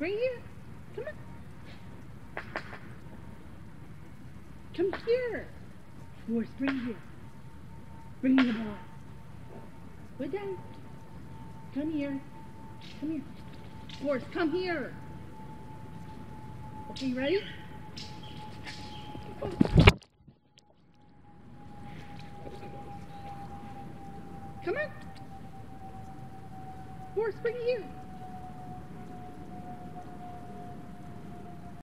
Bring here. Come on. Come here. Forrest, bring here. Bring the ball. Put it down. Come here. Come here. Forrest, come here. Okay, you ready? Come on. Forrest, bring it here.